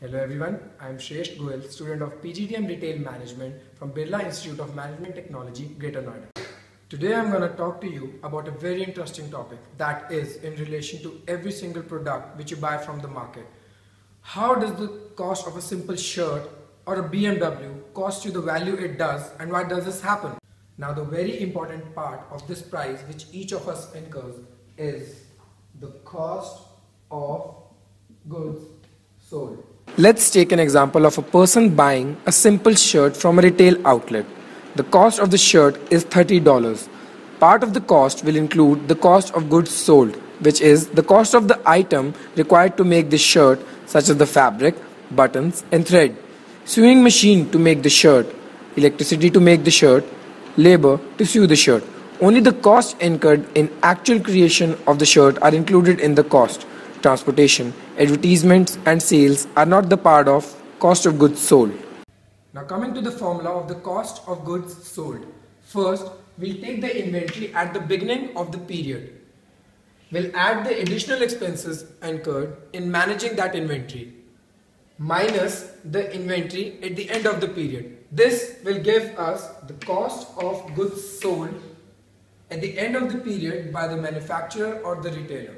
Hello everyone, I am Shresh Goel, student of PGDM Retail Management from Birla Institute of Management Technology, Greater Noida. Today I am going to talk to you about a very interesting topic that is in relation to every single product which you buy from the market. How does the cost of a simple shirt or a BMW cost you the value it does, and why does this happen? Now the very important part of this price which each of us incurs is the cost of goods sold. Let's take an example of a person buying a simple shirt from a retail outlet. The cost of the shirt is $30. Part of the cost will include the cost of goods sold, which is the cost of the item required to make the shirt, such as the fabric, buttons and thread, sewing machine to make the shirt, electricity to make the shirt, labor to sew the shirt. Only the costs incurred in actual creation of the shirt are included in the cost. Transportation, advertisements and sales are not the part of cost of goods sold. Now coming to the formula of the cost of goods sold. First, we'll take the inventory at the beginning of the period. We'll add the additional expenses incurred in managing that inventory minus the inventory at the end of the period. This will give us the cost of goods sold at the end of the period by the manufacturer or the retailer.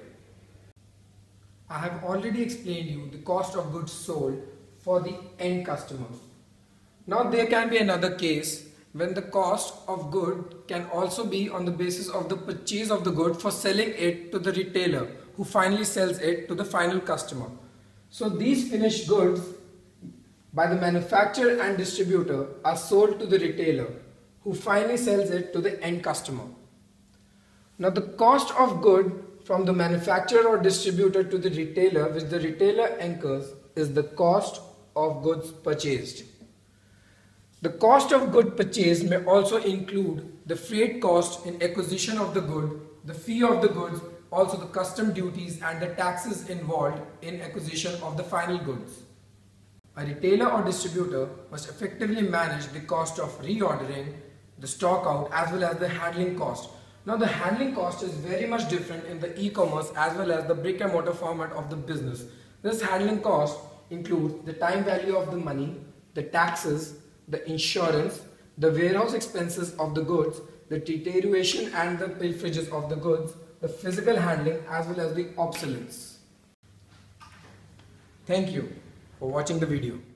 I have already explained you the cost of goods sold for the end customer. Now there can be another case when the cost of good can also be on the basis of the purchase of the good for selling it to the retailer who finally sells it to the final customer. So these finished goods by the manufacturer and distributor are sold to the retailer who finally sells it to the end customer. Now the cost of good from the manufacturer or distributor to the retailer which the retailer incurs is the cost of goods purchased. The cost of good purchased may also include the freight cost in acquisition of the good, the fee of the goods, also the custom duties and the taxes involved in acquisition of the final goods. A retailer or distributor must effectively manage the cost of reordering, the stock out as well as the handling cost. Now the handling cost is very much different in the e-commerce as well as the brick and mortar format of the business. This handling cost includes the time value of the money, the taxes, the insurance, the warehouse expenses of the goods, the deterioration and the pilferages of the goods, the physical handling as well as the obsolescence. Thank you for watching the video.